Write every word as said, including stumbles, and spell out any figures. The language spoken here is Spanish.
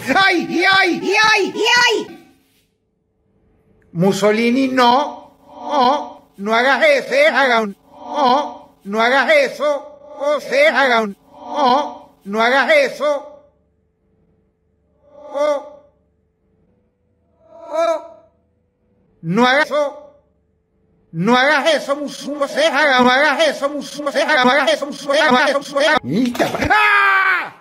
¡Ay, y ay, y ay, y ay! Mussolini, no, no, no hagas eso, haga un, no, no hagas eso, o sea, haga un, no, no hagas eso, o, o, no hagas eso. No hagas eso, musuo, se haga, no hagas eso, musuo, se haga, no hagas eso, musuo, no hagas eso, musuo, se haga. ¡Ah!